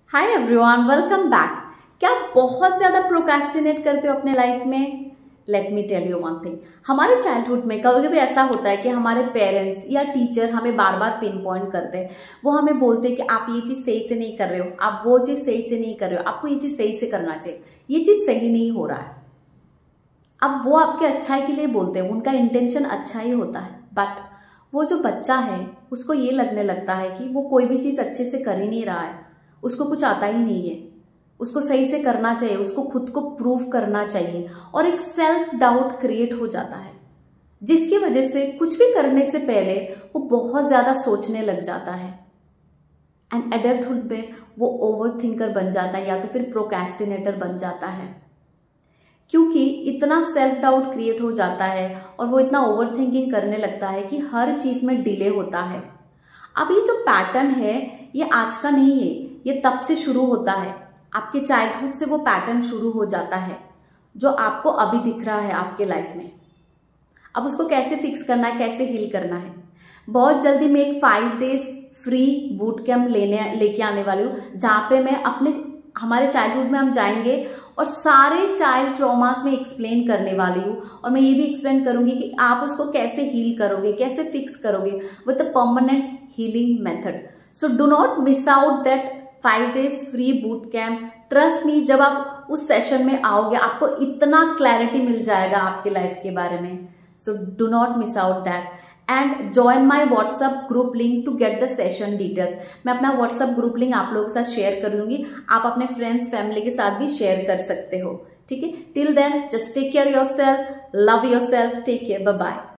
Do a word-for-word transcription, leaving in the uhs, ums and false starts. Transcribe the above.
Hi everyone, welcome back. क्या आप बहुत ज़्यादा प्रोक्रेस्टिनेट करते हो अपने लाइफ में? Let me tell you one thing. हमारे चाइल्डहुड में कभी कभी ऐसा होता है कि हमारे पेरेंट्स या टीचर हमें बार बार पिन पॉइंट करते हैं। वो हमें बोलते हैं कि आप ये चीज़ सही से नहीं कर रहे हो, आप वो चीज़ सही से नहीं कर रहे हो, आपको ये चीज़ सही से करना चाहिए, ये चीज़ सही नहीं हो रहा है। अब वो आपके अच्छाई के लिए बोलते हैं, उनका इंटेंशन अच्छा ही होता है, बट वो जो बच्चा है उसको ये लगने लगता है कि वो कोई भी चीज़ अच्छे से कर ही नहीं रहा है, उसको कुछ आता ही नहीं है, उसको सही से करना चाहिए, उसको खुद को प्रूव करना चाहिए और एक सेल्फ डाउट क्रिएट हो जाता है, जिसकी वजह से कुछ भी करने से पहले वो बहुत ज़्यादा सोचने लग जाता है। एंड एडल्टहुड में वो ओवर थिंकर बन जाता है या तो फिर प्रोक्रेस्टिनेटर बन जाता है, क्योंकि इतना सेल्फ डाउट क्रिएट हो जाता है और वो इतना ओवर थिंकिंग करने लगता है कि हर चीज़ में डिले होता है। अब ये जो पैटर्न है ये आज का नहीं है, ये तब से शुरू होता है, आपके चाइल्डहुड से वो पैटर्न शुरू हो जाता है जो आपको अभी दिख रहा है आपके लाइफ में। अब उसको कैसे फिक्स करना है, कैसे हील करना है, बहुत जल्दी मैं एक five days free boot camp लेने लेके आने वाली हूँ, जहाँ पे मैं अपने हमारे चाइल्डहुड में हम जाएंगे और सारे चाइल्ड ट्रॉमास में एक्सप्लेन करने वाली हूँ। और मैं ये भी एक्सप्लेन करूंगी कि आप उसको कैसे हील करोगे, कैसे फिक्स करोगे with a permanent healing method. So do not miss out that five days free boot camp. Trust me, जब आप उस सेशन में आओगे आपको इतना क्लैरिटी मिल जाएगा आपके लाइफ के बारे में। So do not miss out that and join my WhatsApp group link to get the session details. मैं अपना व्हाट्सअप ग्रुप लिंक आप लोगों के साथ शेयर कर दूंगी, आप अपने फ्रेंड्स फैमिली के साथ भी शेयर कर सकते हो। ठीक है, till then just take care yourself, love yourself, take care, bye bye.